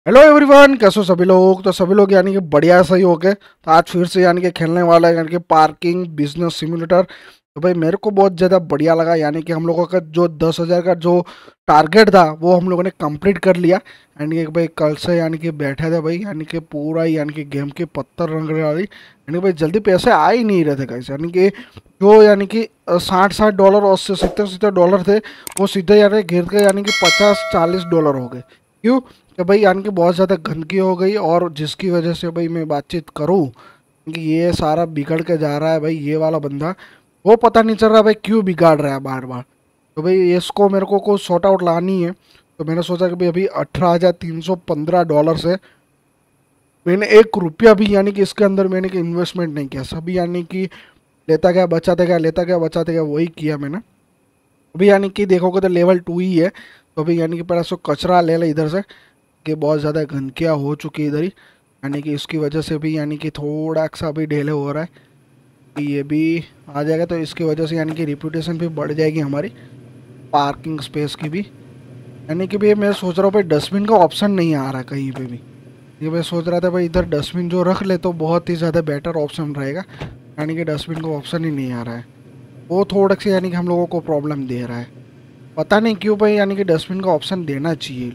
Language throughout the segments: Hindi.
हेलो एवरीवन, कैसे हो सभी लोग। तो सभी लोग यानी कि बढ़िया सही हो गए। तो आज फिर से यानी कि खेलने वाला है यानी कि पार्किंग बिजनेस सिमुलेटर। तो भाई मेरे को बहुत ज़्यादा बढ़िया लगा। यानी कि हम लोगों का जो 10,000 का जो टारगेट था वो हम लोगों ने कंप्लीट कर लिया। यानी कि भाई कल से यानी कि बैठे थे भाई, यानी कि पूरा यानी कि गेम के पत्थर रंगने वाली, यानी कि भाई जल्दी पैसे आ ही नहीं रहे थे कैसे। यानी कि जो यानी कि 60-60 डॉलर और 70-70 डॉलर थे, वो सीधे यानी गिर के यानी कि 50-40 डॉलर हो गए। क्यों कि भाई यानी कि बहुत ज़्यादा गंदगी हो गई, और जिसकी वजह से भाई मैं बातचीत करूँ कि ये सारा बिगड़ के जा रहा है भाई। ये वाला बंदा वो पता नहीं चल रहा भाई क्यों बिगाड़ रहा है बार बार। तो भाई इसको मेरे को सॉर्ट आउट लानी है। तो मैंने सोचा कि भाई अभी 18,315 डॉलर से मैंने 1 रुपया भी यानी कि इसके अंदर मैंने कि इन्वेस्टमेंट नहीं किया। सभी यानी कि लेता गया बचाते गया, लेता गया बचाते गया, वही किया मैंने। अभी यानी कि देखोगे तो लेवल 2 ही है। तो अभी यानी कि पहले सो कचरा ले ले इधर से, कि बहुत ज़्यादा गंदगियाँ हो चुकी है इधर ही। यानी कि इसकी वजह से भी यानी कि थोड़ा सा भी ढीले हो रहा है कि ये भी आ जाएगा। तो इसकी वजह से यानी कि रिप्यूटेशन भी बढ़ जाएगी हमारी पार्किंग स्पेस की भी। यानी कि भाई मैं सोच रहा हूँ भाई डस्टबिन का ऑप्शन नहीं आ रहा है कहीं पे भी। ये मैं सोच रहा था भाई इधर डस्टबिन जो रख ले तो बहुत ही ज़्यादा बेटर ऑप्शन रहेगा। यानी कि डस्टबिन का ऑप्शन ही नहीं आ रहा है, वो थोड़ा सा यानी कि हम लोगों को प्रॉब्लम दे रहा है। पता नहीं क्यों भाई, यानी कि डस्टबिन का ऑप्शन देना चाहिए।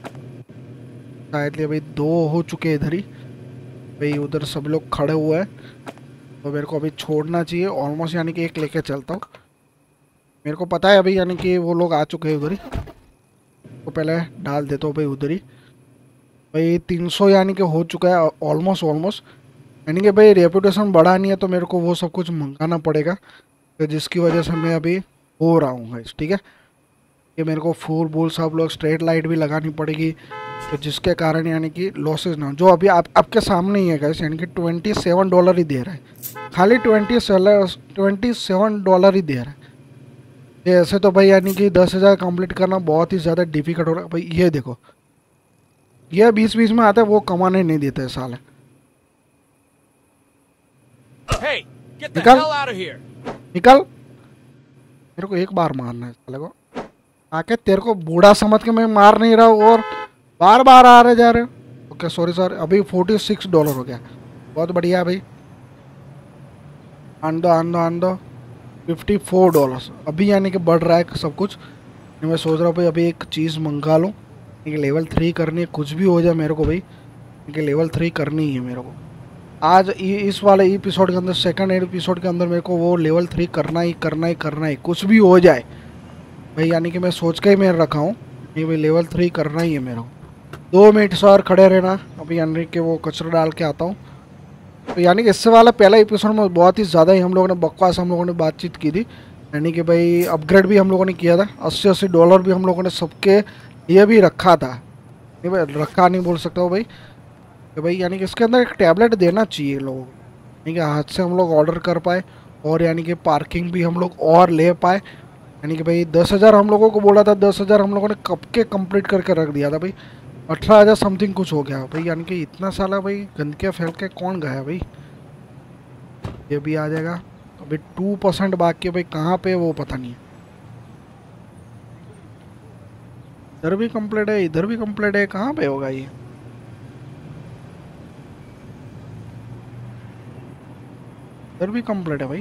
शायद लिए भाई 2 हो चुके हैं इधर ही। भाई उधर सब लोग खड़े हुए हैं, तो मेरे को अभी छोड़ना चाहिए ऑलमोस्ट। यानी कि एक लेके चलता हूँ। मेरे को पता है अभी यानी कि वो लोग आ चुके हैं उधर ही, तो पहले डाल देता हूँ भाई उधर ही। भाई 300 यानी कि हो चुका है ऑलमोस्ट ऑलमोस्ट। यानी कि भाई रेपुटेशन बढ़ानी है तो मेरे को वो सब कुछ मंगाना पड़ेगा, तो जिसकी वजह से मैं अभी हो रहा हूँ गाइस। ठीक है, कि मेरे को फूल बूल सब लोग स्ट्रेट लाइट भी लगानी पड़ेगी, तो जिसके कारण यानी कि लॉसेज ना हो। जो अभी आपके सामने ही है गाइस, यानी कि $27 ही दे रहा है, खाली 27 डॉलर ही दे रहा है। ये ऐसे तो भाई यानी कि 10,000 कंप्लीट करना बहुत ही ज़्यादा डिफिकल्ट हो रहा है भाई। ये देखो, ये बीच बीच में आता है, वो कमाने नहीं देते है साले। Hey, get the निकल hell out of here! निकल, मेरे को एक बार मारना है साले को। आके तेरे को बूढ़ा समझ के मैं मार नहीं रहा हूँ, और बार बार आ रहे जा रहे हो। ओके सॉरी सर, अभी $46 हो गया, बहुत बढ़िया भाई। आन दो आन दो आन दो। $54 अभी यानी कि बढ़ रहा है सब कुछ। मैं सोच रहा हूँ भाई अभी एक चीज़ मंगा लूँ, कि लेवल 3 करनी है, कुछ भी हो जाए मेरे को भाई, कि लेवल 3 करनी ही है मेरे को। आज इस वाले एपिसोड के अंदर, सेकंड एपिसोड के अंदर मेरे को वो लेवल 3 करना ही करना ही करना ही, कुछ भी हो जाए भाई। यानी कि मैं सोच के ही मैं रखा हूँ, नहीं भाई लेवल 3 करना ही है मेरे को। 2 मिनट सर खड़े रहना, अभी यानी कि वो कचरा डाल के आता हूँ। तो यानी कि इससे वाला पहला एपिसोड में बहुत ही ज़्यादा ही हम लोगों ने बकवास हम लोगों ने बातचीत की थी। यानी कि भाई अपग्रेड भी हम लोगों ने किया था, 80-80 डॉलर भी हम लोगों ने सबके लिए भी रखा था। नहीं भाई रखा नहीं बोल सकता हूँ भाई, कि भाई यानी कि इसके अंदर एक टैबलेट देना चाहिए लोगों को, यानी कि हाथ से हम लोग ऑर्डर कर पाए, और यानी कि पार्किंग भी हम लोग और ले पाए। यानी कि भाई 10,000 हम लोगों को बोला था, 10,000 हम लोगों ने कब के कंप्लीट करके रख दिया था भाई। 18,000 समथिंग कुछ हो गया भाई। यानी कि इतना साला भाई गंदगियाँ फैल के कौन गया भाई। ये भी आ जाएगा। अभी 2% बाकी है भाई, कहाँ पे है वो पता नहीं है। इधर भी कंप्लीट है, इधर भी कंप्लीट है, कहाँ पे होगा ये। इधर भी कंप्लीट है भाई।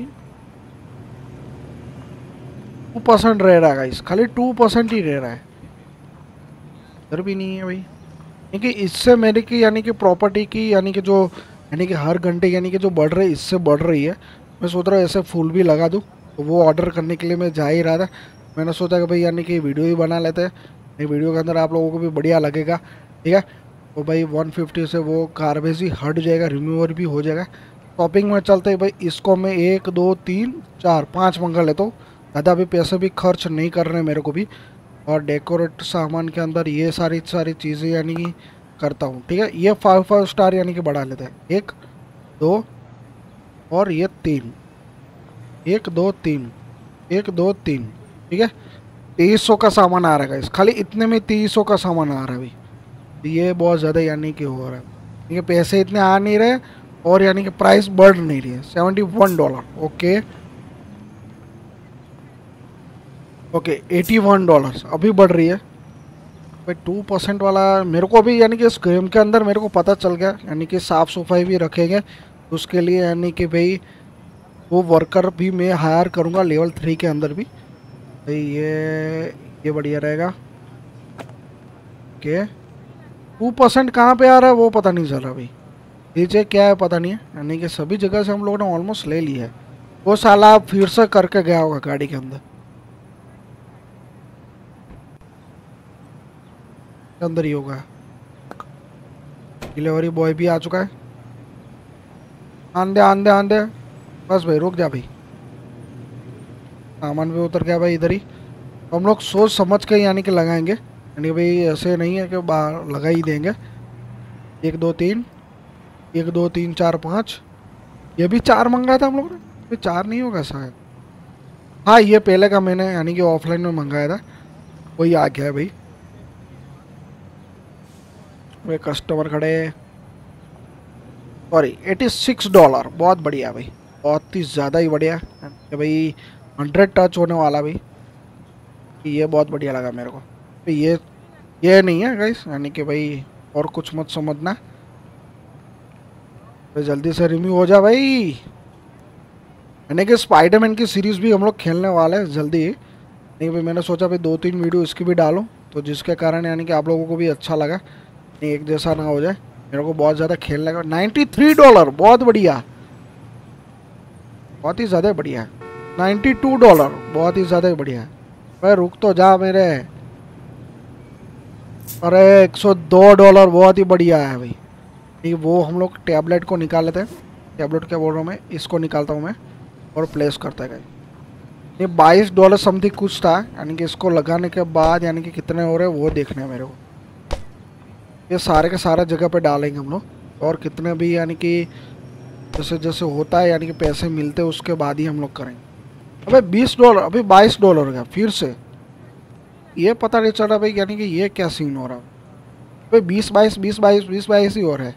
2% रह रहा है गाइस, खाली 2% ही रह रहा है। इधर भी नहीं है भाई। क्योंकि इससे मेरे की यानी कि प्रॉपर्टी की यानी कि जो यानी कि हर घंटे यानी कि जो बढ़ रही है, इससे बढ़ रही है। मैं सोच रहा हूँ ऐसे फूल भी लगा दूँ, तो वो ऑर्डर करने के लिए मैं जा ही रहा था। मैंने सोचा कि भाई यानी कि वीडियो ही बना लेते हैं, ये वीडियो के अंदर आप लोगों को भी बढ़िया लगेगा। ठीक है, तो भाई 150 से वो गार्बेज ही हट जाएगा, रिमूवर भी हो जाएगा। शॉपिंग में चलते ही भाई इसको मैं 1 2 3 4 5 मंगा लेता हूँ। ज़्यादा भी पैसे भी खर्च नहीं कर रहे मेरे को भी। और डेकोरेट सामान के अंदर ये सारी सारी चीज़ें यानी कि करता हूँ। ठीक है, ये 5 स्टार यानी कि बढ़ा लेते हैं, 1 2 और ये 3, 1 2 3, 1 2 3। ठीक है, 2300 का सामान आ रहा है इस, खाली इतने में 2300 का सामान आ रहा है भाई। ये बहुत ज़्यादा यानी कि हो रहा है, ठीक है, पैसे इतने आ नहीं रहे, और यानी कि प्राइस बढ़ नहीं रही है। $71 ओके ओके, $81 अभी बढ़ रही है। भाई 2% वाला मेरे को भी यानी कि इस गेम के अंदर मेरे को पता चल गया, यानी कि साफ़ सफाई भी रखेंगे तो उसके लिए यानी कि भाई वो वर्कर भी मैं हायर करूँगा लेवल 3 के अंदर भी। भाई ये बढ़िया रहेगा। ओके 2% कहाँ पे आ रहा है वो पता नहीं चल रहा भाई, नीचे क्या है पता नहीं है, यानी कि सभी जगह से हम लोगों ने ऑलमोस्ट ले लिया है। वो साला फिर से करके गया होगा गाड़ी के अंदर, अंदर ही होगा। डिलीवरी बॉय भी आ चुका है। आंदे आंदे आंदे, बस भाई रुक जा भाई, सामान भी उतर गया भाई इधर ही। तो हम लोग सोच समझ के यानी कि लगाएंगे, यानी भाई ऐसे नहीं है कि बाहर लगा ही देंगे। 1 2 3, 1 2 3 4 5, ये भी 4 मंगाया था हम लोग ने, ये 4 नहीं होगा शायद। हाँ ये पहले का मैंने यानी कि ऑफलाइन में मंगाया था, वही आ गया है भाई। वे कस्टमर खड़े, सॉरी $86, बहुत बढ़िया भाई, बहुत ही ज़्यादा ही बढ़िया कि भाई 100 टच होने वाला भाई। ये बहुत बढ़िया लगा मेरे को। तो ये नहीं है गाइस, यानी कि भाई और कुछ मत समझना, तो जल्दी से रिव्यू हो जा भाई। यानी कि स्पाइडरमैन की सीरीज़ भी हम लोग खेलने वाले हैं जल्दी ही। नहीं भाई मैंने सोचा भाई 2 3 वीडियो इसकी भी डालूं, तो जिसके कारण यानी कि आप लोगों को भी अच्छा लगा, नहीं एक जैसा ना हो जाए। मेरे को बहुत ज़्यादा खेलने का $93, बहुत बढ़िया, बहुत ही ज़्यादा बढ़िया। $92, बहुत ही ज़्यादा बढ़िया। भाई रुक तो जा मेरे, अरे $102, बहुत ही बढ़िया है भाई। ठीक वो हम लोग टैबलेट को निकाल लेते हैं, टैबलेट क्या बोल रहा हूँ मैं, इसको निकालता हूँ मैं और प्लेस करता है। ये $22 समथिंग कुछ था, यानी कि इसको लगाने के बाद यानी कि कितने हो रहे हैं वो देखने हैं मेरे को। ये सारे के सारे जगह पे डालेंगे हम लोग, और कितने भी यानी कि जैसे जैसे होता है यानी कि पैसे मिलते हैं उसके बाद ही हम लोग करेंगे। अबे $20, अभी $22 हो गया फिर से, ये पता नहीं चल रहा भाई, यानी कि ये क्या सीन हो रहा है भाई। 20 22 ही हो रहा है।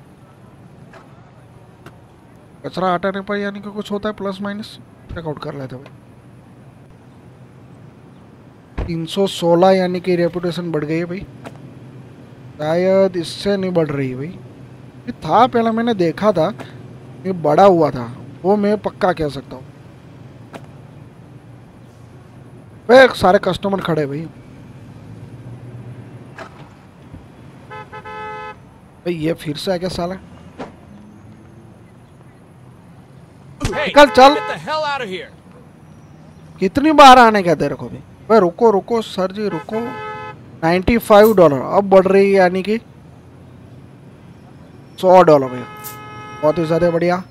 कचरा हटाने पर यानी कि कुछ होता है प्लस माइनस, चेकआउट कर लेते भाई। 316 यानी कि रेपुटेशन बढ़ गई है भाई, शायद इससे नहीं बढ़ रही भाई। ये था पहले मैंने देखा था, ये बड़ा हुआ था, वो मैं पक्का कह सकता हूँ। भाई सारे कस्टमर खड़े भाई, भाई ये फिर से आ गया साला, Hey, निकल चल। get the hell out of here. कितनी बार आने का तेरे को भी भाई, रुको रुको सर जी रुको। $95 अब बढ़ रही है यानी कि $100 भाई, बहुत ही ज़्यादा बढ़िया।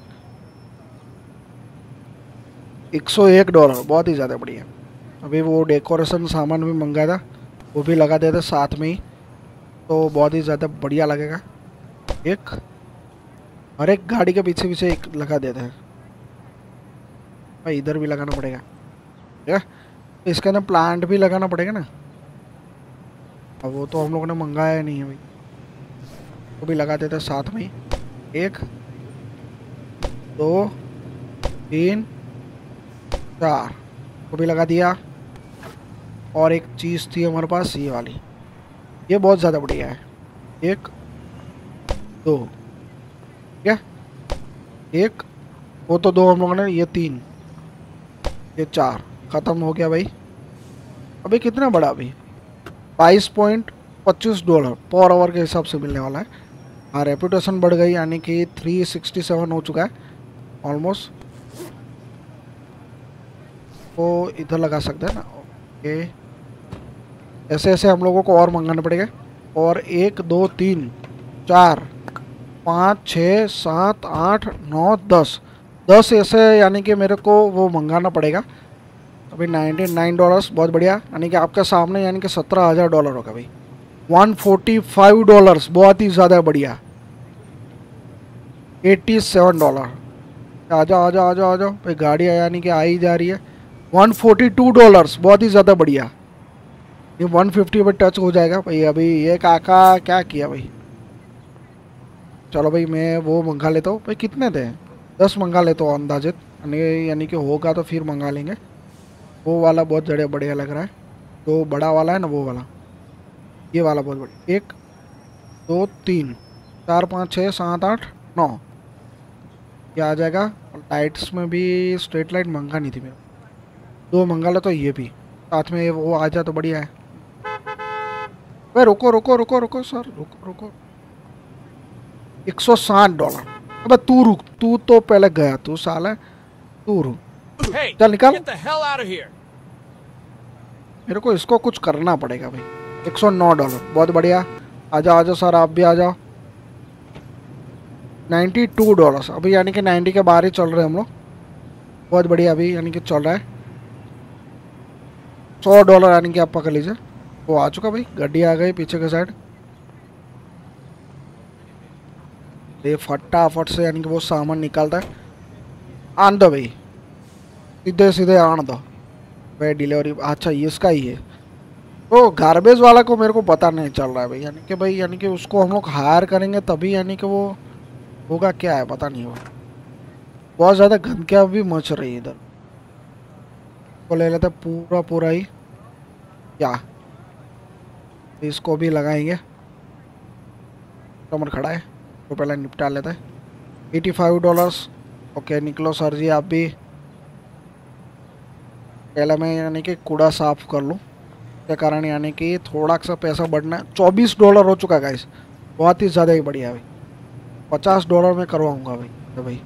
$101, बहुत ही ज़्यादा बढ़िया। अभी वो डेकोरेशन सामान भी मंगाया था, वो भी लगा देते साथ में ही, तो बहुत ही ज़्यादा बढ़िया लगेगा। एक हर एक गाड़ी के पीछे पीछे एक लगा देते हैं भाई, इधर भी लगाना पड़ेगा ठीक है। इसके अंदर प्लांट भी लगाना पड़ेगा ना, अब वो तो हम लोगों ने मंगाया नहीं है भाई, वो भी लगा देते साथ में ही। 1 2 3 4 वो भी लगा दिया। और एक चीज़ थी हमारे पास ये वाली, ये बहुत ज़्यादा बढ़िया है। 1 2 क्या, 1 वो तो 2 हम लोगों ने, ये 3 ये 4 ख़त्म हो गया भाई। अभी कितना बड़ा, अभी $22.25 पर आवर के हिसाब से मिलने वाला है। हाँ रेपुटेशन बढ़ गई, यानी कि 367 हो चुका है ऑलमोस्ट। तो इधर लगा सकते हैं ना, ओके। ऐसे ऐसे हम लोगों को और मंगाना पड़ेगा। और 1 2 3 4 5 6 7 8 9 10 ऐसे यानी कि मेरे को वो मंगाना पड़ेगा। अभी $99, बहुत बढ़िया, यानी कि आपके सामने यानी कि $17,000 होगा भाई। $145, बहुत ही ज़्यादा बढ़िया। $87, आ जाओ आ जाओ आ जाओ आ जाओ भाई, गाड़ी यानी कि आ ही जा रही है। $142, बहुत ही ज़्यादा बढ़िया। ये 150 पे टच हो जाएगा भाई। अभी ये काका क्या किया भाई, चलो भाई मैं वो मंगा लेता हूँ भाई। कितने थे, 10 मंगा लेता हूँ अंदाजित, यानी कि होगा तो फिर मंगा लेंगे। वो वाला बहुत बढ़िया बढ़िया लग रहा है, तो बड़ा वाला है ना वो वाला। ये वाला बहुत बढ़िया। 1 2 3 4 5 6 7 8 9 ये आ जाएगा। और लाइट्स में भी स्ट्रेट लाइट मंगा नहीं थी मेरे को। 2 मंगा लो तो ये भी साथ में वो आ जाए तो बढ़िया है। भाई रुको रुको रुको रुको सर, रुको रुको। $160। अबे तू रुक, तू तो पहले गया, तू साला, तू रुक। Hey, चल निकाल। get the hell out of here. मेरे को इसको कुछ करना पड़ेगा भाई। $109 बहुत बढ़िया। आ जाओ आ जाओ सर, आप भी आ जाओ। $92 अभी, यानी कि 90 के बाहर ही चल रहे हैं हम लोग। बहुत बढ़िया, अभी यानी कि चल रहा है $100, यानी कि आप पकड़ लीजिए। वो आ चुका भाई, गाड़ी आ गई पीछे के साइड। ये फटाफट से यानी कि वो सामान निकालता है। आन दो भाई, सीधे सीधे आन दो भाई। डिलीवरी अच्छा ये इसका ही है। तो गार्बेज वाला को मेरे को पता नहीं चल रहा है भाई, यानी कि भाई यानी कि उसको हम लोग हायर करेंगे तभी यानी कि वो होगा, क्या है पता नहीं। वो बहुत ज़्यादा गंदगियाँ भी मच रही है इधर। वो ले लेते पूरा पूरा ही, क्या इसको भी लगाएंगे। कमर खड़ा है तो पहले निपटा लेते हैं। $85। ओके निकलो सर जी आप भी। पहले मैं यानी कि कूड़ा साफ कर लूँ के कारण, यानी कि थोड़ा सा पैसा बढ़ना है। $24 हो चुका है गाइस, बहुत ही ज़्यादा ही बढ़िया भाई। $50 में करवाऊँगा भाई। तो भाई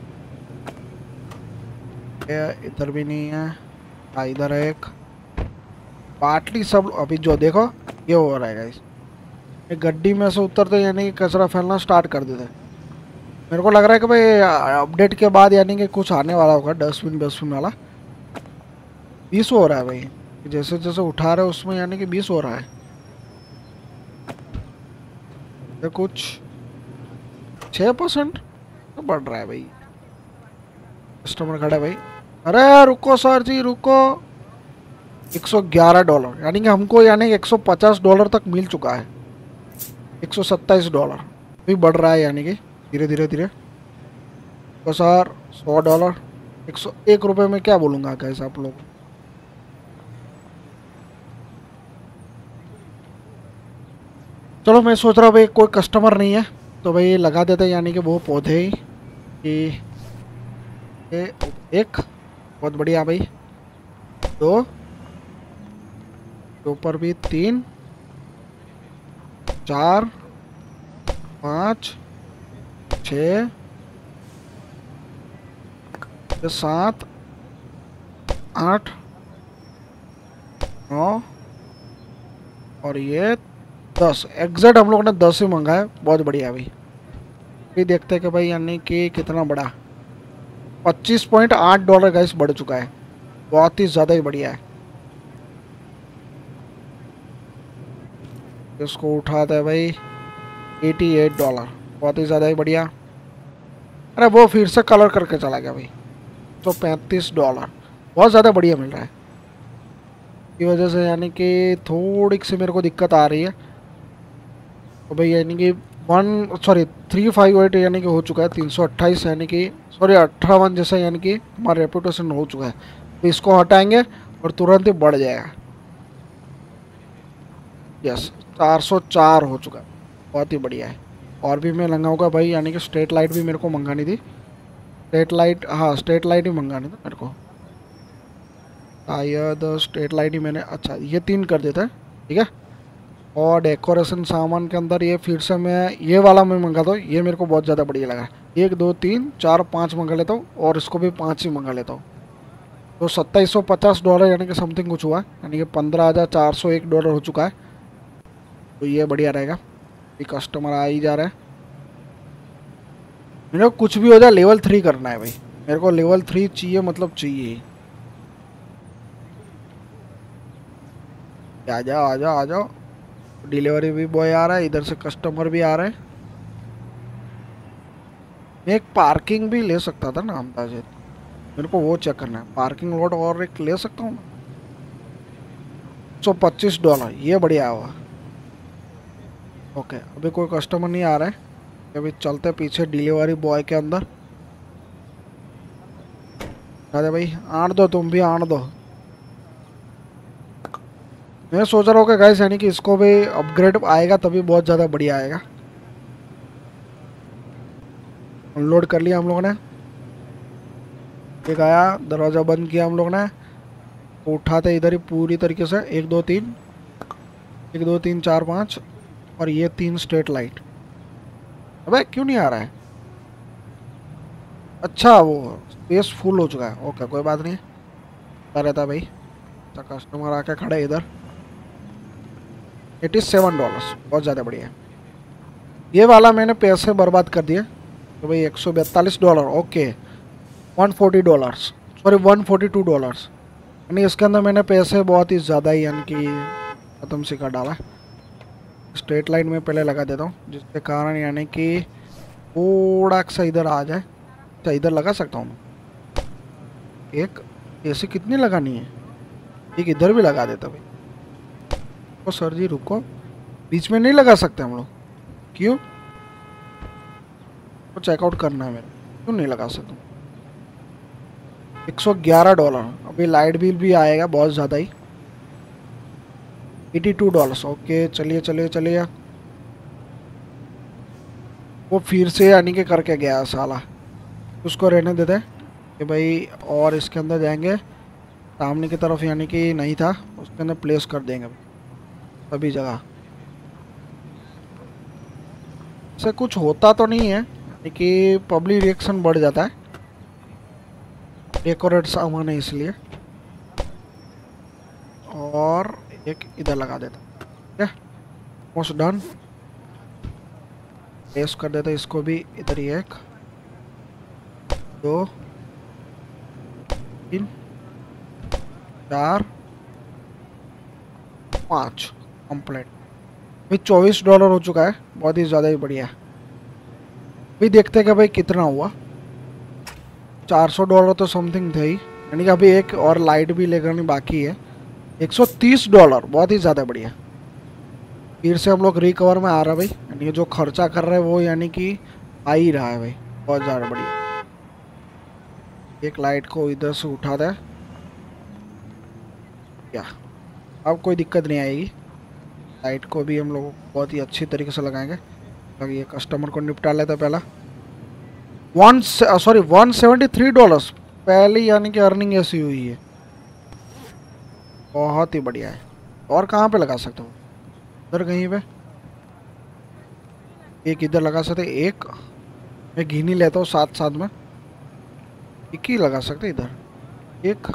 इधर भी नहीं है। हाँ इधर है एक पाटली। सब अभी जो देखो ये हो रहा है गाइस, ये गड्डी में से उतरते यानी कि कचरा फैलना स्टार्ट कर देते। मेरे को लग रहा है कि भाई अपडेट के बाद यानी कि कुछ आने वाला होगा, डस्टबिन डस्टबिन वाला। 20 हो रहा है भाई, जैसे जैसे उठा रहे हैं उसमें यानी कि 20 हो रहा है। ये कुछ 6% तो बढ़ रहा है भाई। कस्टमर खड़ा है भाई। अरे रुको सर जी रुको। $111 यानी कि हमको यानी कि $150 तक मिल चुका है। $127 भी बढ़ रहा है, यानी कि धीरे धीरे धीरे। तो सर $100 101 रुपये में क्या बोलूँगा कैसे आप लोग। चलो मैं सोच रहा हूँ भाई कोई कस्टमर नहीं है तो भाई लगा देते हैं, यानी कि वो पौधे ही कि एक बहुत बढ़िया भाई। 2 के ऊपर भी 3 4 5 6 7 8 9 और ये 10। एग्जैक्ट हम लोगों ने 10 ही मंगाया। बहुत बढ़िया भाई। ये देखते हैं कि भाई यानी कि कितना बड़ा। $25.8 गाइस बढ़ चुका है, बहुत ही ज़्यादा ही बढ़िया है। इसको उठाता है भाई $88, बहुत ही ज़्यादा ही बढ़िया। अरे वो फिर से कलर करके चला गया भाई। तो $35 बहुत ज़्यादा बढ़िया मिल रहा है। की वजह से यानी कि थोड़ी सी मेरे को दिक्कत आ रही है। तो भाई यानी कि 358 यानी कि हो चुका है। 328 यानी कि 58 जैसा यानी कि हमारा रेपुटेशन हो चुका है। तो इसको हटाएंगे और तुरंत ही बढ़ जाएगा। यस 404 हो चुका है, बहुत ही बढ़िया है। और भी मैं लगाऊंगा भाई, यानी कि स्ट्रेट लाइट भी मेरे को मंगानी थी। स्ट्रेट लाइट, हाँ स्ट्रेट लाइट ही मंगानी थी मेरे को शायद। स्ट्रेट लाइट ही मैंने, अच्छा ये 3 कर देता है ठीक है। और डेकोरेशन सामान के अंदर ये फिर से मैं ये वाला मैं मंगाता हूँ। ये मेरे को बहुत ज़्यादा बढ़िया लगा। 1 2 3 4 5 मंगा लेता हूँ और इसको भी 5 ही मंगा लेता हूँ। तो $2750 यानी कि समथिंग कुछ हुआ, यानी कि $15,401 हो चुका है। तो ये बढ़िया रहेगा। ये कस्टमर आ ही जा रहा है। मेरे को कुछ भी हो जाए लेवल 3 करना है भाई। मेरे को लेवल 3 चाहिए, मतलब चाहिए। आ जाओ आ जाओ आ जाओ। डिलीवरी भी बॉय आ रहा है, इधर से कस्टमर भी आ रहे हैं। मैं एक पार्किंग भी ले सकता था ना अंदाजे, मेरे को वो चेक करना है। पार्किंग लॉट और एक ले सकता हूँ। $125 ये बढ़िया हुआ। ओके अभी कोई कस्टमर नहीं आ रहा है, अभी चलते पीछे डिलीवरी बॉय के अंदर। अरे भाई आन दो, तुम भी आन दो। मैं सोच रहा हूँ कि गाइस यानी कि इसको भी अपग्रेड आएगा तभी बहुत ज़्यादा बढ़िया आएगा। अनलोड कर लिया हम लोगों ने। एक आया, दरवाज़ा बंद किया हम लोगों ने। उठाते इधर ही पूरी तरीके से 1 2 3, 1 2 3 4 5 और ये 3 स्ट्रेट लाइट। अबे क्यों नहीं आ रहा है? अच्छा वो स्पेस फुल हो चुका है। ओके कोई बात नहीं, रहता भाई। तो कस्टमर आके खड़े इधर। $87, बहुत ज़्यादा बढ़िया है। ये वाला मैंने पैसे बर्बाद कर दिए तो भाई $142। Okay $140, sorry $142। यानी इसके अंदर मैंने पैसे बहुत ही ज़्यादा ही यानी कि ख़त्म से कर डाला। स्ट्रेट लाइन में पहले लगा देता हूँ जिसके कारण यानी कि थोड़ा सा इधर आ जाए। अच्छा इधर लगा सकता हूँ मैं। एक ऐसे कितनी लगानी है? एक इधर भी लगा देता भाई। तो सर जी रुको, बीच में नहीं लगा सकते हम लोग? क्यों? तो चेकआउट करना है मेरे, क्यों नहीं लगा सकता? $111। अभी लाइट बिल भी आएगा बहुत ज़्यादा ही, $82। ओके चलिए चलिए चलिए। वो फिर से यानी कि करके गया साला, उसको रहने देते कि भाई। और इसके अंदर जाएंगे सामने की तरफ, यानी कि नहीं था उसके अंदर प्लेस कर देंगे सभी जगह। से कुछ होता तो नहीं है, यानी कि पब्लिक रिएक्शन बढ़ जाता है। डेकोरेट सामान है इसलिए। और एक इधर लगा देता, ठीक है मोस्ट डन। प्लेस कर देते इसको भी इधर ही। 1 2 3 4 5 कंप्लीट। भाई $24 हो चुका है, बहुत ही ज़्यादा ही बढ़िया। अभी देखते हैं कि भाई कितना हुआ। $400 तो समथिंग थे ही, यानी कि अभी एक और लाइट भी लेकर बाकी है। $130, बहुत ही ज़्यादा बढ़िया। फिर से हम लोग रिकवर में आ रहा है भाई, यानी कि जो खर्चा कर रहे हैं वो यानी कि आ ही रहा है भाई, बहुत ज़्यादा बढ़िया। एक लाइट को इधर से उठा दे क्या, अब कोई दिक्कत नहीं आएगी। लाइट को भी हम लोग बहुत ही अच्छी तरीके से लगाएंगे ताकि ये कस्टमर को निपटा लेता पहला। $173 पहली यानी कि अर्निंग ऐसी हुई है, बहुत ही बढ़िया है। और कहाँ पे लगा सकता हूँ? इधर कहीं पे एक इधर लगा सकते, एक मैं घी नहीं लेता हूँ साथ साथ में, एक ही लगा सकते इधर एक।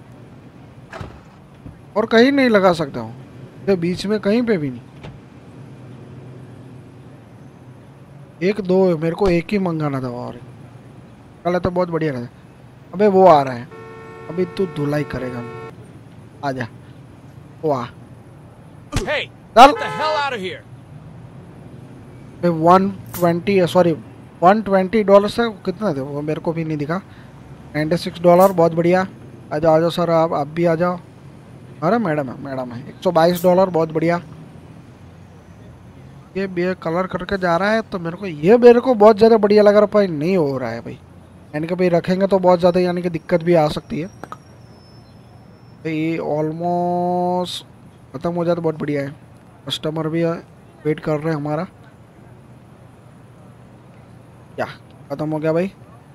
और कहीं नहीं लगा सकता हूँ इधर बीच में कहीं पे भी नहीं। 1 2 मेरे को एक ही मंगाना था और कल तो बहुत बढ़िया रहता। अबे वो आ रहा है, अभी तू धुलाई करेगा। आजा वो आ Hey, चल। get the hell out of here. 120 sorry $120 से कितना थे वो मेरे को भी नहीं दिखा। $96, बहुत बढ़िया। आ जाओ सर, आप भी आ जाओ। अरे मैडम है $122, बहुत बढ़िया। ये भी कलर करके जा रहा है तो मेरे को बहुत ज़्यादा बढ़िया लग रहा है। भाई नहीं हो रहा है भाई, यानी कि भाई रखेंगे तो बहुत ज़्यादा यानी कि दिक्कत भी आ सकती है। ये ऑलमोस्ट ख़त्म हो जाए तो बहुत बढ़िया है। कस्टमर भी वेट कर रहे हैं हमारा। क्या ख़त्म हो गया भाई?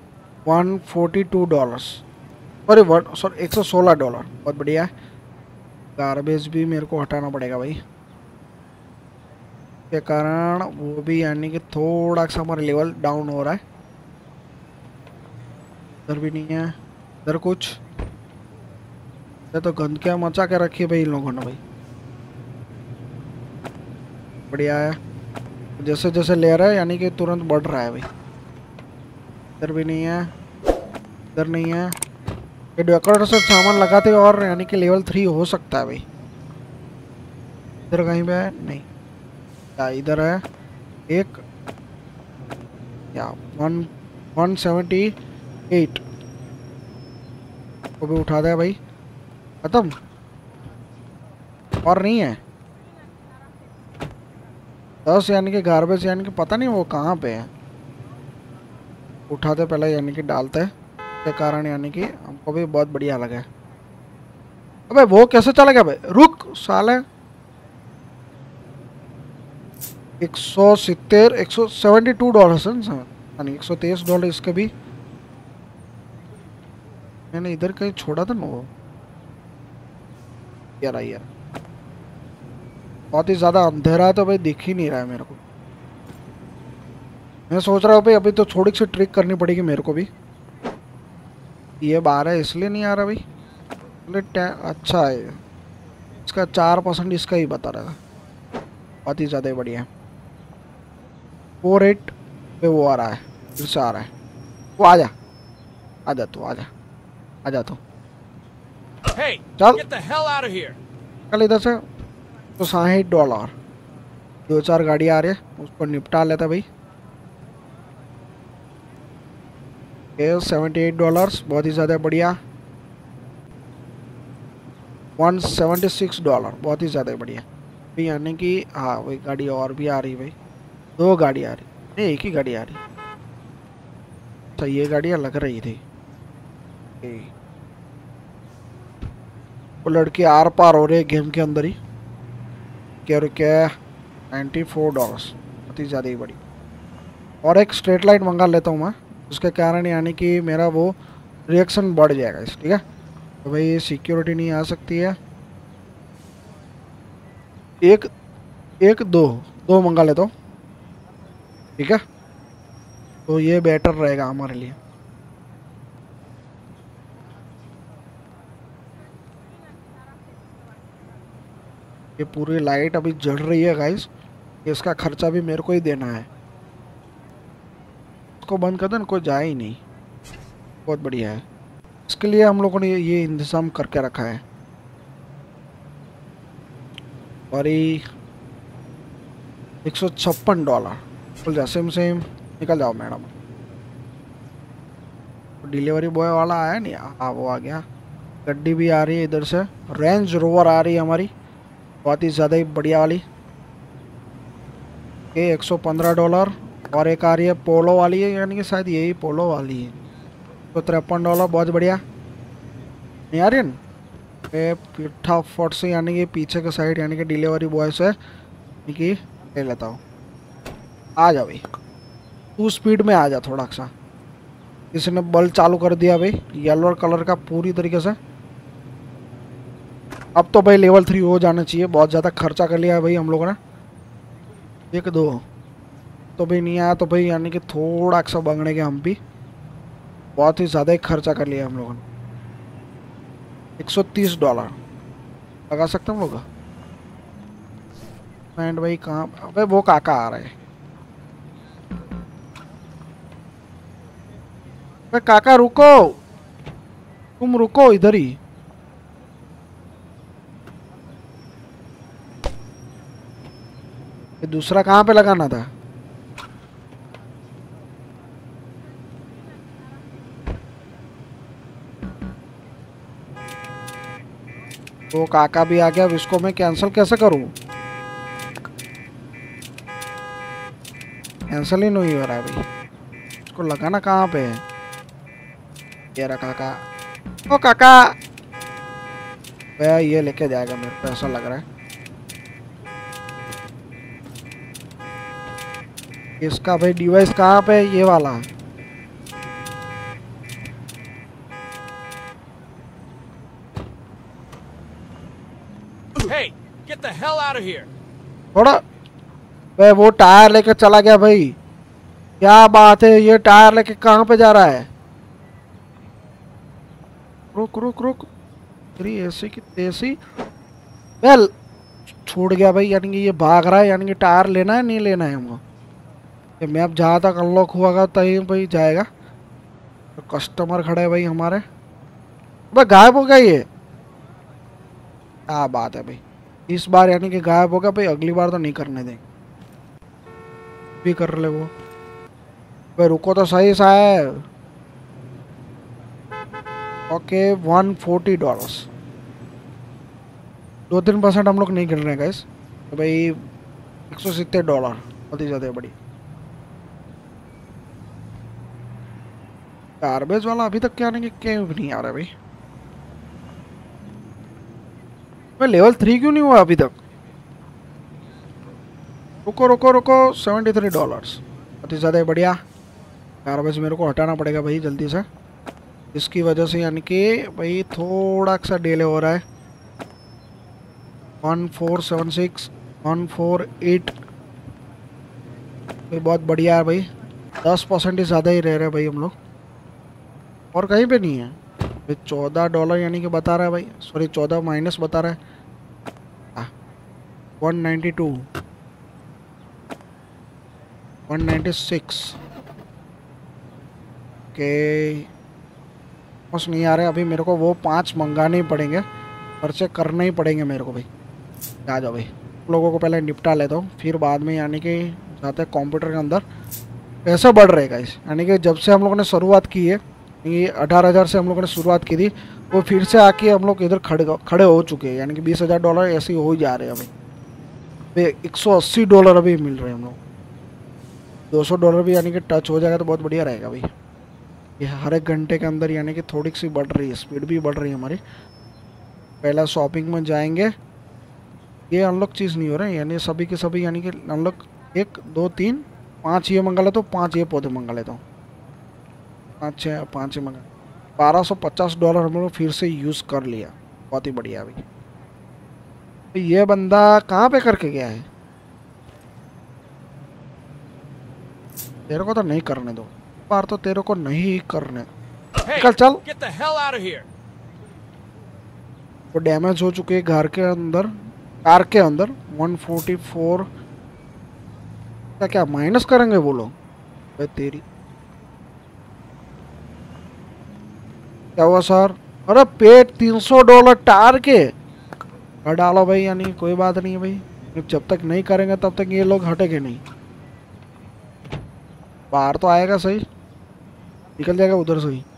$142 सॉरी $116, बहुत बढ़िया है। गार्बेज भी मेरे को हटाना पड़ेगा भाई, के कारण वो भी यानी कि थोड़ा सा हमारा लेवल डाउन हो रहा है। इधर भी नहीं है, इधर कुछ ये तो गंदगियाँ मचा के रखी है भाई इन लोगों ने भाई। बढ़िया है, जैसे जैसे ले रहा है यानी कि तुरंत बढ़ रहा है भाई। इधर भी नहीं है, इधर नहीं है। ये डेकोरेटर से सामान लगाते और यानी कि लेवल 3 हो सकता है भाई। इधर कहीं पे है नहीं, क्या इधर है एक या 178 को भी उठा दे भाई। खत्म और नहीं है। 10 यानी कि गार्बेज, यानी कि पता नहीं वो कहाँ पे है। उठाते पहले यानी कि डालते हैं, के कारण यानी कि हमको भी बहुत बढ़िया लगा। अबे वो कैसे चला गया भाई? रुक साले, 170 $172 है ना, यानी $123 इसके भी। मैंने इधर कहीं छोड़ा था ना वो, यार यार बहुत ही ज़्यादा अंधेरा है तो भाई दिख ही नहीं रहा है मेरे को। मैं सोच रहा हूँ भाई अभी तो थोड़ी सी ट्रिक करनी पड़ेगी मेरे को भी। ये 12 इसलिए नहीं आ रहा भाई, अच्छा है इसका 4% इसका ही बता रहा था, बहुत ही ज़्यादा बढ़िया है। 48 पे वो आ रहा है, फिर से आ रहा है। वो आजा, आजा तू, आजा आजा तू, Hey, चल get the hell out of here. कल इधर से। तो $60 दो चार गाड़ी आ रही है, उसको निपटा लेता भाई। ये $78 बहुत ही ज़्यादा बढ़िया। $176 बहुत ही ज़्यादा बढ़िया भाई, यानी कि हाँ वही गाड़ी और भी आ रही भाई, दो गाड़ी आ रही, नहीं एक ही गाड़ी आ रही। अच्छा ये गाड़ियाँ लग रही थी, वो लड़की आर पार हो रही है गेम के अंदर ही। क्या रुपया $94 बहुत ही ज़्यादा ही बड़ी। और एक स्ट्रेट लाइट मंगा लेता हूँ मैं, उसके कारण यानी कि मेरा वो रिएक्शन बढ़ जाएगा इस, ठीक है। तो भाई सिक्योरिटी नहीं आ सकती है, एक एक दो दो मंगा लेता हूँ, ठीक है। तो ये बेटर रहेगा हमारे लिए। ये पूरी लाइट अभी जल रही है गाइस, इसका खर्चा भी मेरे को ही देना है। इसको बंद कर देना, कोई जाए ही नहीं, बहुत बढ़िया है। इसके लिए हम लोगों ने ये इंतज़ाम करके रखा है। और ये $156 खुल जा, सेम सेम निकल जाओ मैडम। डिलीवरी बॉय वाला आया नहीं, हाँ वो आ गया। गड्डी भी आ रही है इधर से, रेंज रोवर आ रही है हमारी, बहुत ही ज़्यादा ही बढ़िया वाली। ये $115। और एक आ रही है पोलो वाली है, यानी कि शायद यही पोलो वाली है, तो $53 बहुत बढ़िया। नहीं आ रही है ना, फटाफट से यानी कि पीछे के साइड यानी कि डिलीवरी बॉय से यानी कि ले लेता हूँ। आ जा भाई, तू स्पीड में आ जा थोड़ा सा। किसी ने बल्ब चालू कर दिया भाई येलो कलर का पूरी तरीके से। अब तो भाई लेवल 3 हो जाना चाहिए, बहुत ज़्यादा खर्चा कर लिया है भाई हम लोगों ने। एक दो तो भाई नहीं आया तो भाई यानी कि थोड़ा सा बंगने के हम भी बहुत ही ज़्यादा ही खर्चा कर लिया हम लोगों ने। $130 लगा सकते हम लोग। एंड भाई कहाँ, अबे वो काका आ रहा है। अबे काका रुको, तुम रुको इधर ही। ये दूसरा कहाँ पे लगाना था? वो काका भी आ गया, अब इसको मैं कैंसिल कैसे करूं? कैंसिल ही नहीं हो रहा है भाई, इसको लगाना कहाँ पे है? ये रहा काका। ओ काका, भैया ये लेके जाएगा मेरे को ऐसा लग रहा है। इसका भाई डिवाइस कहाँ पे है ये वाला? Hey, get the hell out of here. थोड़ा भाई, वो टायर लेके चला गया भाई, क्या बात है? ये टायर लेके कहाँ पे जा रहा है? रुक रुक रुक, तेरी ऐसी की तैसी। वेल छूट गया भाई, यानी कि ये भाग रहा है, यानी कि टायर लेना है नहीं लेना है हमको। ये मैप जहाँ तक अनलॉक हुआ तभी भाई जाएगा। तो कस्टमर खड़े हैं भाई हमारे। भाई गायब हो गया ये, क्या बात है भाई। इस बार यानी कि गायब हो गया भाई, अगली बार तो नहीं करने देंगे। भी कर ले वो भाई, रुको तो सही साहब। ओके $140, 2-3% हम लोग नहीं गिन रहे हैं गाइस। तो भाई $170 बहुत ही ज़्यादा बड़ी। गार्बेज वाला अभी तक क्या नहीं, क्यों नहीं आ रहा भाई? भाई लेवल 3 क्यों नहीं हुआ अभी तक? रुको रुको रुको, $73, बहुत ही ज़्यादा बढ़िया। गार्बेज मेरे को हटाना पड़ेगा भाई जल्दी से, इसकी वजह से यानी कि भाई थोड़ा सा डिले हो रहा है। 1476, 148, भाई बहुत बढ़िया है भाई। 10% ही ज़्यादा ही रह रहे हैं भाई हम लोग, और कहीं पे नहीं है भाई। $14 यानी कि बता रहा है भाई, सॉरी 14 माइनस बता रहा है। 192, 196 के बस नहीं आ रहे अभी। मेरे को वो 5 मंगाने ही पड़ेंगे, खर्चे करने ही पड़ेंगे मेरे को भाई। आ जाओ भाई, लोगों को पहले निपटा लेता हूँ, फिर बाद में यानी कि जाते हैं कंप्यूटर के अंदर। पैसे बढ़ रहे गाइस, यानी कि जब से हम लोगों ने शुरुआत की है, ये 18,000 से हम लोगों ने शुरुआत की थी, वो फिर से आके हम लोग इधर खड़े हो चुके हैं, यानी कि $20,000 ऐसे ही हो ही जा रहे हैं अभी। $180 अभी मिल रहे हैं हम लोग। $200 भी यानी कि टच हो जाएगा तो बहुत बढ़िया रहेगा भाई। ये हर एक घंटे के अंदर यानी कि थोड़ी सी बढ़ रही है, स्पीड भी बढ़ रही है हमारी। पहला शॉपिंग में जाएंगे, ये अनलॉक चीज़ नहीं हो रहा है, यानी सभी के सभी यानी कि अनलॉक 1 2 3 5 ये मंगा लेता हूँ, 5 ये पौधे मंगा लेता हूँ, 5 ये मंगा। $1250 हम लोग फिर से यूज़ कर लिया, बहुत ही बढ़िया भाई। तो ये बंदा कहाँ पे करके गया है? तेरे को तो नहीं करने दो, बार तो तेरे को नहीं करने। Hey, निकल चल। get the hell out of here. वो डैमेज हो चुके हैं घर के अंदर, कार के अंदर। 144 क्या क्या माइनस करेंगे वो लोग भाई तेरी। क्या हुआ सर? अरे पेट $300 टार के हटा डालो भाई, यानी कोई बात नहीं है भाई। जब तक नहीं करेंगे तब तक ये लोग हटेंगे नहीं। बाहर तो आएगा सही, निकल जाएगा उधर से ही।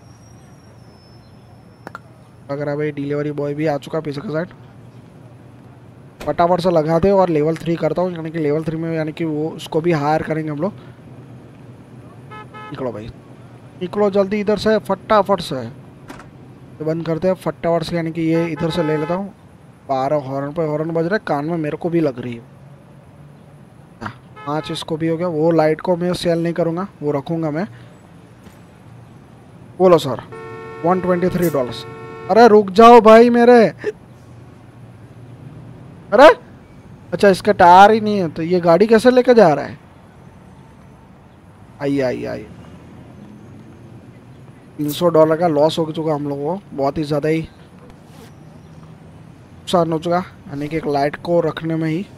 लग रहा है भाई डिलीवरी बॉय भी आ चुका पीछे का साइड। फटाफट से लगा दे और लेवल 3 करता हूँ, यानी कि लेवल 3 में यानी कि वो उसको भी हायर करेंगे हम लोग। निकलो भाई, निकलो जल्दी इधर से फटाफट से। तो बंद करते हैं फटाफट से, यानी कि ये इधर से ले लेता हूँ। 12 हॉर्न पे हॉर्न बज रहा है, कान में मेरे को भी लग रही है। 5 इसको भी हो गया। वो लाइट को मैं सेल नहीं करूँगा, वो रखूँगा मैं। बोलो सर। $123। अरे रुक जाओ भाई मेरे। अरे अच्छा, इसका टायर ही नहीं है तो ये गाड़ी कैसे लेके जा रहा है? आइए आइए आइए। $300 का लॉस हो चुका हम लोगों को, बहुत ही ज़्यादा ही नुकसान हो चुका, यानी कि एक लाइट को रखने में ही।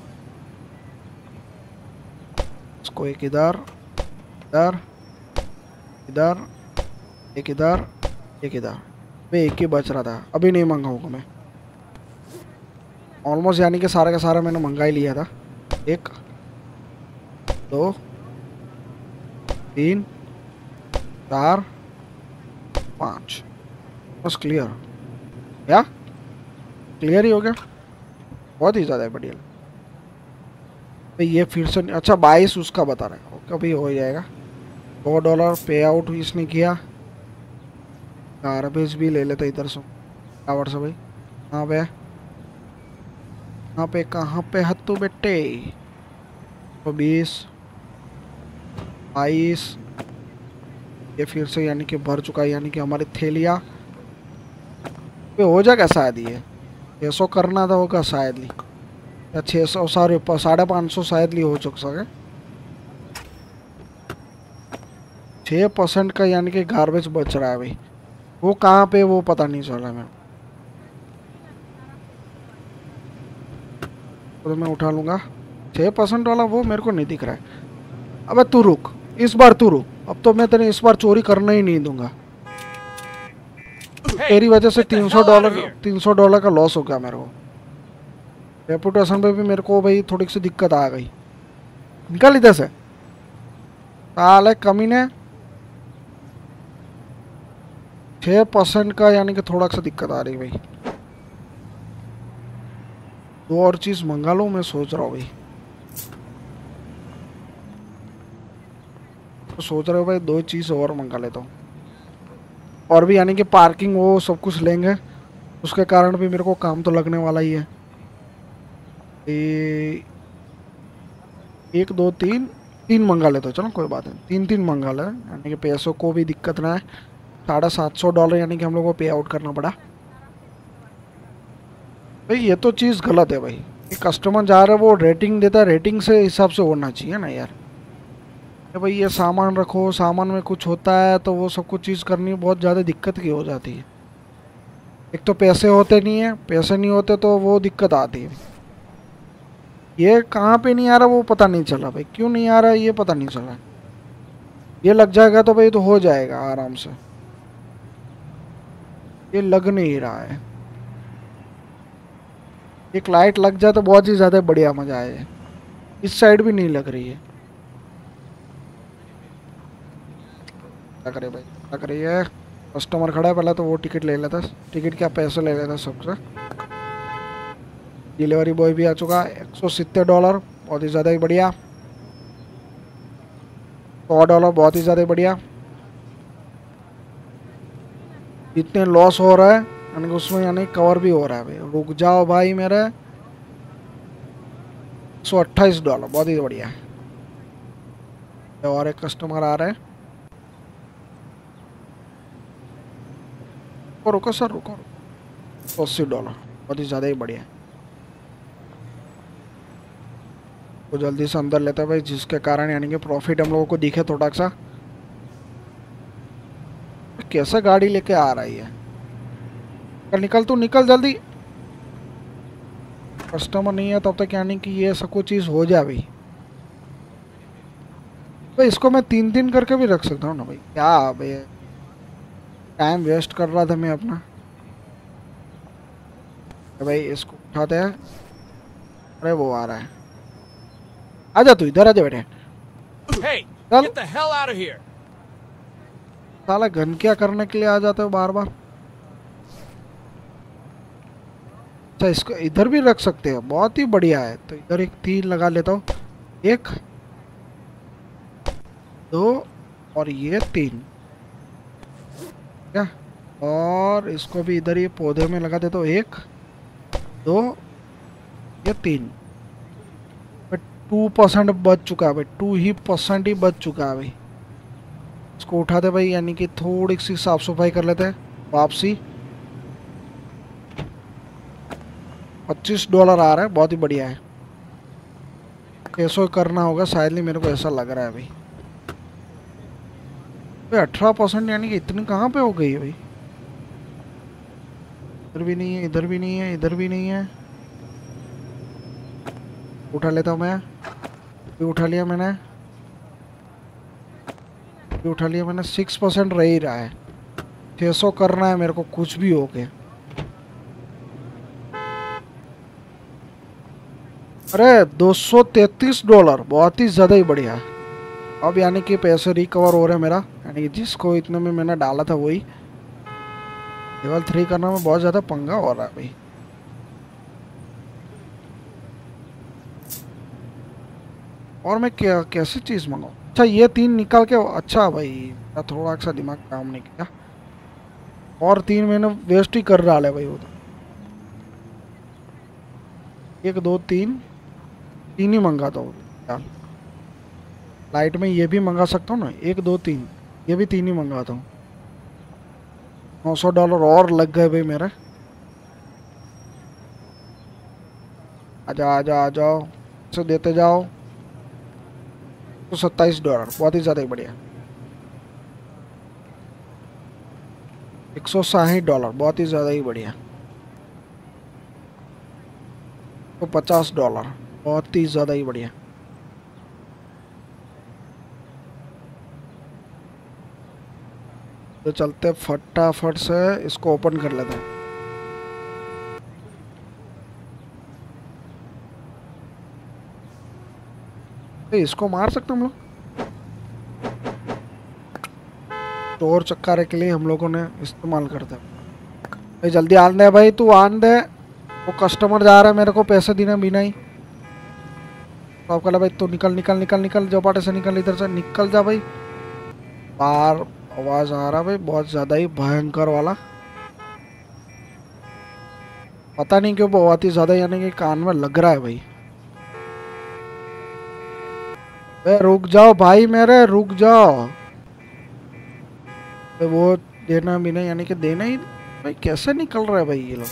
इसको एक इधर इधर इधर, एक इधर एक इधर। वे एक ही बच रहा था, अभी नहीं मंगाऊंगा मैं। ऑलमोस्ट यानी कि सारा का सारा मैंने मंगा ही लिया था। 1 2 3 4 5 बस क्लियर। क्या क्लियर ही हो गया? बहुत ही ज़्यादा बढ़िया भाई। ये फिर से अच्छा 22 उसका बता रहा है, ओके अभी हो जाएगा। $2 पे आउट इसने किया। गार्बेज भी ले लेते इधर से टावर से भाई। कहाँ पे कहाँ पे हत्तू बेटे? 20 22 ये फिर से यानी कि भर चुका है, यानी कि हमारी थैलियाँ पे हो जाएगा शायद। ये 600 करना था होगा शायद ली, या 600 सॉरी 550 शायद ली हो चुका है। 6% का यानी कि गार्बेज बच रहा है भाई। वो कहाँ पे वो पता नहीं चल रहा। तो मैं उठा लूँगा। 6% वाला वो मेरे को नहीं दिख रहा है। अबे तू रुक, इस बार तू रुक, अब तो मैं तेरे इस बार चोरी करना ही नहीं दूंगा। तेरी वजह से $300 का लॉस हो गया मेरे को। रेपुटेशन पे भी मेरे को भाई थोड़ी सी दिक्कत आ गई। निकल इधर से साले कमीने। 6% का यानी कि थोड़ा सा दिक्कत आ रही भाई। 2 और चीज़ मंगा लूँ मैं सोच रहा हूँ भाई। तो सोच रहे हो भाई 2 चीज़ और मंगा लेता हूँ, और भी यानी कि पार्किंग वो सब कुछ लेंगे, उसके कारण भी मेरे को काम तो लगने वाला ही है। एक दो तीन, तीन मंगा ले तो चलो कोई बात नहीं, तीन तीन मंगा ले, यानी कि पैसों को भी दिक्कत ना है। $750 यानी कि हम लोग को पे आउट करना पड़ा। भाई ये तो चीज़ गलत है भाई, ये कस्टमर जा रहा है वो रेटिंग देता है, रेटिंग से हिसाब से होना चाहिए ना यार। कि भाई ये सामान रखो, सामान में कुछ होता है तो वो सब कुछ चीज़ करनी बहुत ज़्यादा दिक्कत की हो जाती है। एक तो पैसे होते नहीं है, पैसे नहीं होते तो वो दिक्कत आती है। ये कहाँ पे नहीं आ रहा वो पता नहीं चला भाई, क्यों नहीं आ रहा ये पता नहीं चला। ये लग जाएगा तो भाई तो हो जाएगा आराम से, ये लग नहीं रहा है। एक लाइट लग जाए तो बहुत ही ज़्यादा बढ़िया मज़ा आए। इस साइड भी नहीं लग रही है, क्या करे भाई, क्या करे। ये कस्टमर खड़ा है, पहले तो वो टिकट ले लेता, टिकट क्या पैसे ले लेता सबसे। डिलीवरी बॉय भी आ चुका, $170, बहुत ही ज़्यादा ही बढ़िया। $100, बहुत ही ज़्यादा ही बढ़िया। इतने लॉस हो रहा है यानी कि उसमें यानी कवर भी हो रहा है भाई। रुक जाओ भाई मेरे, $128, बहुत ही बढ़िया है। और एक कस्टमर आ रहे हैं, रुको रुको सर रुको, $80, बहुत ही ज़्यादा ही बढ़िया। तो जल्दी से अंदर लेते हैं भाई, जिसके कारण यानी कि प्रॉफिट हम लोगों को दिखे थोड़ा सा। कैसा गाड़ी लेके आ रही है, निकल निकल तू निकल जल्दी। कस्टमर नहीं है तब तक यानी कि ये सब कुछ चीज़ हो जाए भाई। भाई इसको मैं तीन तीन करके भी रख सकता हूँ ना भाई, क्या भाई टाइम वेस्ट कर रहा था मैं अपना। तो भाई इसको उठाते हैं। अरे वो आ रहा है, आजा तू इधर आजा बेटे। Hey, चल get the hell out of here. साला घन क्या करने के लिए आ जाते हो बार बार। अच्छा इसको इधर भी रख सकते हैं, बहुत ही बढ़िया है। तो इधर एक तीन लगा लेता हूँ, एक दो और ये तीन, क्या। और इसको भी इधर ये पौधे में लगा देता हूँ, एक दो ये तीन। 2% बच चुका है भाई, 2% ही बच चुका है भाई। इसको उठा दे भाई, यानी कि थोड़ी सी साफ सफाई कर लेते हैं। वापसी $25 आ रहा है, बहुत ही बढ़िया है। कैसो करना होगा शायद, नहीं मेरे को ऐसा लग रहा है भाई। भाई 18% यानी कि इतनी कहाँ पे हो गई है भाई। इधर भी नहीं है, इधर भी नहीं है, इधर भी नहीं है। उठा लेता हूँ मैं, ये उठा लिया मैंने, ये उठा लिया मैंने। 6% रह ही रहा है। 600 करना है मेरे को कुछ भी हो के। अरे $233, बहुत ही ज़्यादा ही बढ़िया है। अब यानी कि पैसे रिकवर हो रहे हैं मेरा, यानी कि जिसको इतने में मैंने डाला था वही। लेवल 3 करना में बहुत ज़्यादा पंगा हो रहा है भाई। और मैं क्या कैसी चीज़ मंगाऊँ। अच्छा ये तीन निकाल के, अच्छा भाई मेरा थोड़ा सा दिमाग काम नहीं किया, और तीन मैंने वेस्ट ही कर डाले भाई। वो तो एक दो तीन, तीन ही मंगाता हूँ यार। लाइट में ये भी मंगा सकता हूँ ना, एक दो तीन, ये भी तीन ही मंगाता हूँ। $900 और लग गए भाई मेरे। आजा आजा आ जाओ, से देते जाओ। तो $27, बहुत ही ज़्यादा ही बढ़िया। $160, बहुत ही ज़्यादा ही बढ़िया। तो $50, बहुत ही ज़्यादा ही बढ़िया। तो चलते फटाफट से इसको ओपन कर लेते हैं। इसको मार सकते हम लोग, चोर चक्कारे के लिए हम लोगों ने इस्तेमाल करते हैं। भाई जल्दी आन दे भाई, तू आन दे। वो कस्टमर जा रहा है मेरे को पैसे देने बिना ही। तो आप कह भाई तू निकल निकल निकल निकल, चौपाटे से निकल, इधर से निकल जा भाई। बाहर आवाज़ आ रहा भाई, बहुत ज़्यादा ही भयंकर वाला। पता नहीं क्यों बहुत ही ज़्यादा यानी कि कान में लग रहा है भाई। बे रुक जाओ भाई मेरे, रुक जाओ। बे वो देना भी नहीं, यानी कि देना ही भाई। कैसे निकल रहा है भाई ये लोग?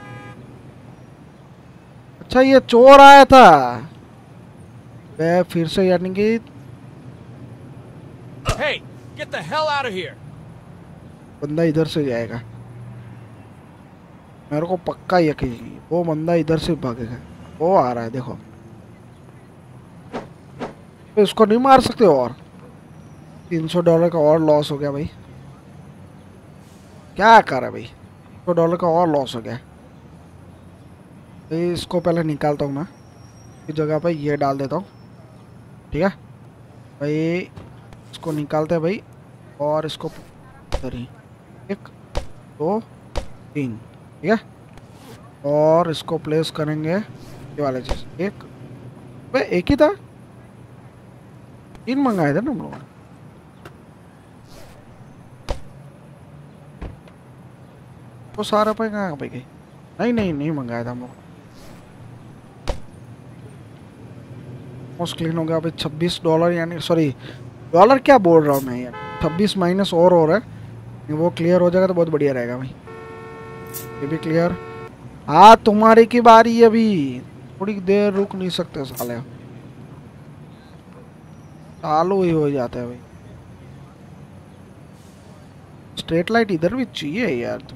अच्छा ये चोर आया था। बे फिर से यानी कि Hey, get the hell out of here. बंदा इधर से जाएगा, मेरे को पक्का यकीन है वो बंदा इधर से भागेगा। वो आ रहा है देखो। तो इसको नहीं मार सकते? और $300 का और लॉस हो गया भाई। क्या कर रहा है भाई? $100 का और लॉस हो गया भाई। इसको पहले निकालता हूँ मैं, इस जगह पे ये डाल देता हूँ, ठीक है भाई। इसको निकालते हैं भाई, और इसको इधर ही 1 2 3, ठीक है। और इसको प्लेस करेंगे ये वाले चीज़। एक भाई एक ही था, 3 मंगाए थे ना हम लोग। वो सारा पे कहाँ पे गई? नहीं नहीं नहीं मंगाया था हम लोग। मोस्ट क्लीन हो गया भाई। $26 यानी, सॉरी डॉलर क्या बोल रहा हूँ मैं यार, 26 माइनस और हो रहा है। वो क्लियर हो जाएगा तो बहुत बढ़िया रहेगा भाई। ये भी क्लियर। हाँ तुम्हारी की बारी है अभी, थोड़ी देर रुक नहीं सकते साले? चालू ही हो जाता है भाई। स्ट्रेट लाइट इधर भी चाहिए यार। तो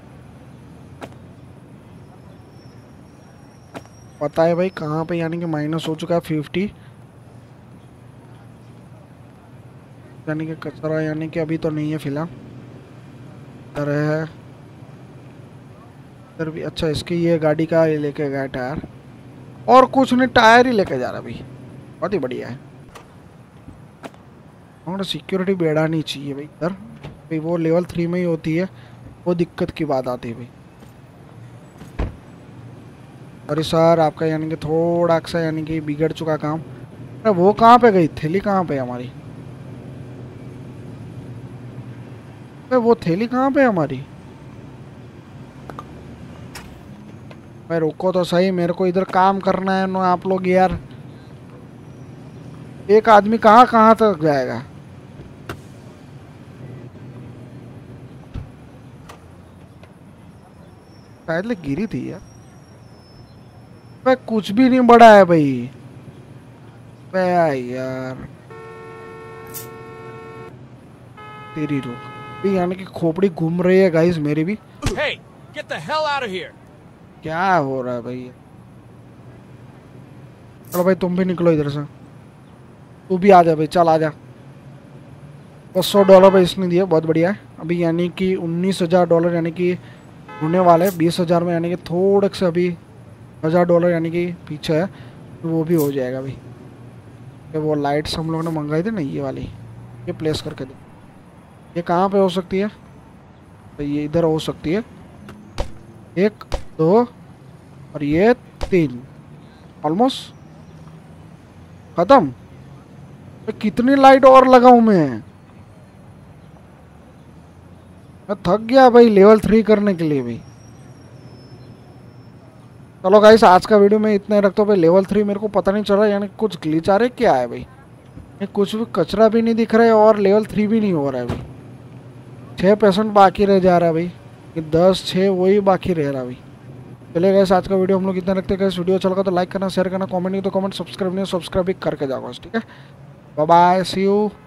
पता है भाई कहाँ पे, यानी कि माइनस हो चुका है 50, यानी कि कचरा, यानी कि अभी तो नहीं है फिलहाल। इधर है, इधर भी। अच्छा इसकी ये गाड़ी का ये लेके गया टायर, और कुछ नहीं, टायर ही लेके जा रहा भाई। बहुत ही बढ़िया है। और सिक्योरिटी बढ़ानी चाहिए भाई इधर भाई। वो लेवल 3 में ही होती है, वो दिक्कत की बात आती है भाई। अरे सर आपका यानी कि थोड़ा सा यानी कि बिगड़ चुका काम। अरे वो कहाँ पे गई थैली? कहाँ पे है हमारी? अरे वो थैली कहाँ पे है हमारी? मैं रुको तो सही, मेरे को इधर काम करना है ना। आप लोग यार, एक आदमी कहाँ कहाँ तक जाएगा? शायद ले गिरी थी यार। भाई कुछ भी नहीं बढ़ा है भाई। भाई यार तेरी रुक भी, यानी कि खोपड़ी घूम रही है गाइस मेरी भी। Hey, get the hell out of here. क्या हो रहा है भाई? चलो भाई तुम भी निकलो इधर से, तू भी आ जा भाई, चल आ जा। बस $100 भाई इसने दिया, बहुत बढ़िया है। अभी यानी कि $19,000 यानी कि होने वाले 20,000 में, यानी कि थोड़े से अभी $1,000 यानी कि पीछे है, तो वो भी हो जाएगा भाई। ये वो लाइट्स हम लोगों ने मंगाई थी ना, ये वाली, ये प्लेस करके दे। ये कहाँ पे हो सकती है? तो ये इधर हो सकती है, 1 2 और ये 3, ऑलमोस्ट खत्म। तो कितनी लाइट और लगाऊं मैं थक गया भाई लेवल 3 करने के लिए भाई। चलो गाइस आज का वीडियो में इतना ही रखता हूँ भाई। लेवल 3 मेरे को पता नहीं चल रहा, यानी कुछ ग्लिच आ रहे क्या है भाई। कुछ भी कचरा भी नहीं दिख रहा है, और लेवल 3 भी नहीं हो रहा है भाई। 6% बाकी रह जा रहा है भाई, 10 6 वही बाकी रह रहा है भाई। चलिए गाइस आज का वीडियो हम लोग इतना रखते हैं। गाइस वीडियो अच्छा लगा तो लाइक करना, शेयर करना, कमेंट नहीं तो कमेंट, सब्सक्राइब नहीं सब्सक्राइब भी करके जाओ, ठीक है। Bye bye, see you.